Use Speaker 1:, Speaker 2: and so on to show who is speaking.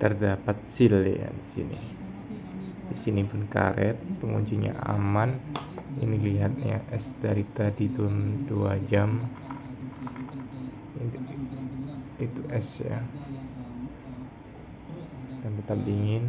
Speaker 1: terdapat seal ya di sini. Di sini pun karet, penguncinya aman. Ini lihatnya es dari tadi tuh 2 jam. Itu es ya. Dan tetap dingin.